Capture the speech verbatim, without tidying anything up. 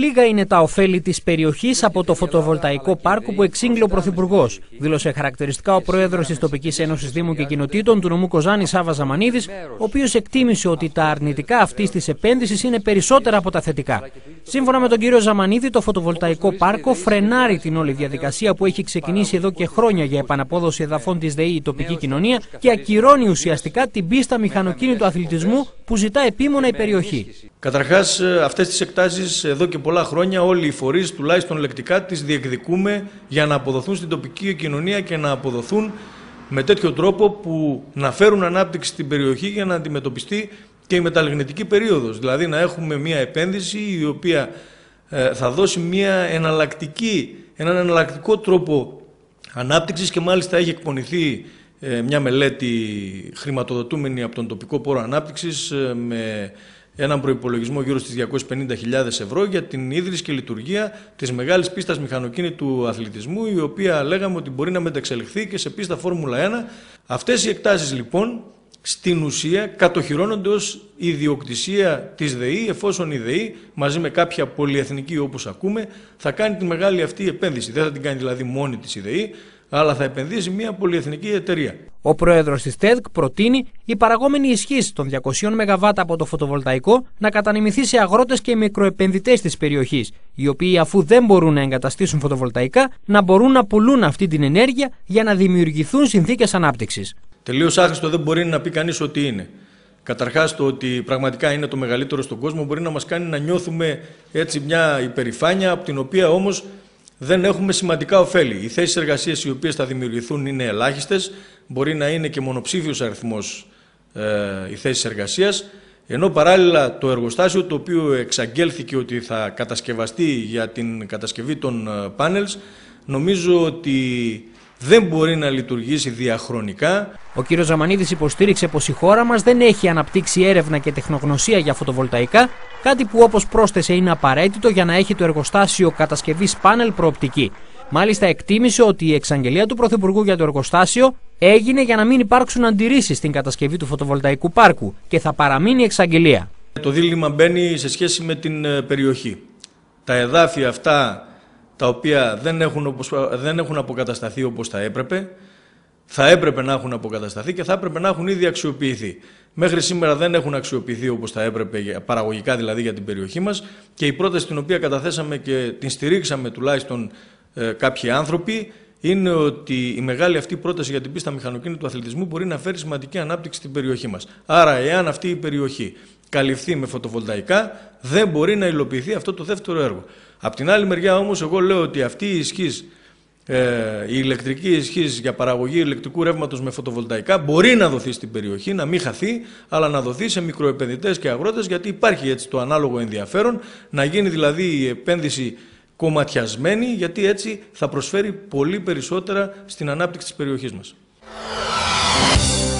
λίγα είναι τα ωφέλη της περιοχής από το φωτοβολταϊκό πάρκο που εξήγηλε ο Πρωθυπουργός, δήλωσε χαρακτηριστικά ο πρόεδρος της Τοπικής Ένωσης Δήμων και Κοινοτήτων του νομού Κοζάνη, Σάβα Ζαμανίδης, ο οποίος εκτίμησε ότι τα αρνητικά αυτής της επένδυσης είναι περισσότερα από τα θετικά. Σύμφωνα με τον κύριο Ζαμανίδη, το φωτοβολταϊκό πάρκο φρενάρει την όλη διαδικασία που έχει ξεκινήσει εδώ και χρόνια για επαναπόδοση εδαφών της ΔΕΗ η τοπική κοινωνία και ακυρώνει ουσιαστικά την πίστα μηχανοκίνητου αθλητισμού που ζητά επίμονα η περιοχή. Καταρχάς, αυτές τις εκτάσεις εδώ και πολλά χρόνια όλοι οι φορείς, τουλάχιστον λεκτικά, τις διεκδικούμε για να αποδοθούν στην τοπική κοινωνία και να αποδοθούν με τέτοιο τρόπο που να φέρουν ανάπτυξη στην περιοχή για να αντιμετωπιστεί και η μεταλλιγνητική περίοδος. Δηλαδή να έχουμε μια επένδυση η οποία ε, θα δώσει μια εναλλακτική, έναν εναλλακτικό τρόπο ανάπτυξης και μάλιστα έχει εκπονηθεί ε, μια μελέτη χρηματοδοτούμενη από τον τοπικό πόρο ανάπτυξης ε, με έναν προϋπολογισμό γύρω στις διακόσιες πενήντα χιλιάδες ευρώ για την ίδρυση και λειτουργία της μεγάλης πίστας μηχανοκίνητου αθλητισμού, η οποία λέγαμε ότι μπορεί να μεταξελιχθεί και σε πίστα Φόρμουλα ένα. Αυτές οι εκτάσεις λοιπόν στην ουσία κατοχυρώνονται ως ιδιοκτησία της ΔΕΗ, εφόσον η ΔΕΗ μαζί με κάποια πολυεθνική, όπως ακούμε, θα κάνει τη μεγάλη αυτή επένδυση. Δεν θα την κάνει δηλαδή μόνη της η ΔΕΗ, αλλά θα επενδύσει μια πολυεθνική εταιρεία. Ο πρόεδρος της ΤΕΔΚ προτείνει η παραγόμενη ισχύς των διακοσίων μεγαβάτ από το φωτοβολταϊκό να κατανεμηθεί σε αγρότες και μικροεπενδυτές της περιοχής, οι οποίοι αφού δεν μπορούν να εγκαταστήσουν φωτοβολταϊκά, να μπορούν να πουλούν αυτή την ενέργεια για να δημιουργηθούν συνθήκες ανάπτυξης. Τελείως άχρηστο δεν μπορεί να πει κανείς ότι είναι. Καταρχάς, το ότι πραγματικά είναι το μεγαλύτερο στον κόσμο μπορεί να μας κάνει να νιώθουμε έτσι μια υπερηφάνεια, από την οποία όμως δεν έχουμε σημαντικά ωφέλη. Οι θέσεις εργασίας οι οποίες θα δημιουργηθούν είναι ελάχιστες, μπορεί να είναι και μονοψήφιος αριθμός ε, οι θέσεις εργασίας, ενώ παράλληλα το εργοστάσιο το οποίο εξαγγέλθηκε ότι θα κατασκευαστεί για την κατασκευή των πάνελς, νομίζω ότι δεν μπορεί να λειτουργήσει διαχρονικά. Ο κ. Ζαμανίδης υποστήριξε πως η χώρα μας δεν έχει αναπτύξει έρευνα και τεχνογνωσία για φωτοβολταϊκά, κάτι που όπως πρόσθεσε είναι απαραίτητο για να έχει το εργοστάσιο κατασκευής πάνελ προοπτική. Μάλιστα εκτίμησε ότι η εξαγγελία του Πρωθυπουργού για το εργοστάσιο έγινε για να μην υπάρξουν αντιρρήσεις στην κατασκευή του φωτοβολταϊκού πάρκου και θα παραμείνει εξαγγελία. Το δίλημμα μπαίνει σε σχέση με την περιοχή. Τα εδάφια αυτά, τα οποία δεν έχουν, δεν έχουν αποκατασταθεί όπως θα έπρεπε, θα έπρεπε να έχουν αποκατασταθεί και θα έπρεπε να έχουν ήδη αξιοποιηθεί. Μέχρι σήμερα δεν έχουν αξιοποιηθεί όπως θα έπρεπε, παραγωγικά δηλαδή για την περιοχή μας, και η πρόταση την οποία καταθέσαμε και την στηρίξαμε τουλάχιστον ε, κάποιοι άνθρωποι, είναι ότι η μεγάλη αυτή πρόταση για την πίστα μηχανοκίνητου αθλητισμού μπορεί να φέρει σημαντική ανάπτυξη στην περιοχή μας. Άρα, εάν αυτή η περιοχή καλυφθεί με φωτοβολταϊκά, δεν μπορεί να υλοποιηθεί αυτό το δεύτερο έργο. Απ' την άλλη μεριά όμως, εγώ λέω ότι αυτή η ισχύς, ε, η ηλεκτρική ισχύς για παραγωγή ηλεκτρικού ρεύματος με φωτοβολταϊκά μπορεί να δοθεί στην περιοχή, να μην χαθεί, αλλά να δοθεί σε μικροεπενδυτές και αγρότες, γιατί υπάρχει έτσι το ανάλογο ενδιαφέρον, να γίνει δηλαδή η επένδυση κομματιασμένη, γιατί έτσι θα προσφέρει πολύ περισσότερα στην ανάπτυξη της περιοχής μας.